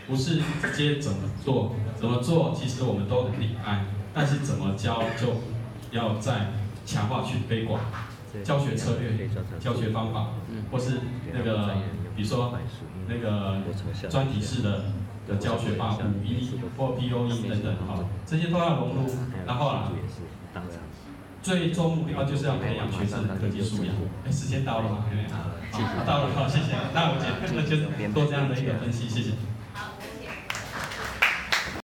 不是直接怎么做，怎么做其实我们都很厉害，但是怎么教就要再强化去推广教学策略、教学方法，或是那个比如说那个专题式的教学法，五一或 POE 等等，好，这些都要融入。然后啊，最终目标就是要培养学生的科技素养。哎，时间到了吗？好，到了，好，谢谢。那我那就多这样的一个分析，谢谢。